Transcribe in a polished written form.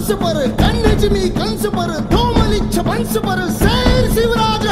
हंस पर, कन्हज में कंस पर, दो मलिच्छ वंश पर, शेर शिवराज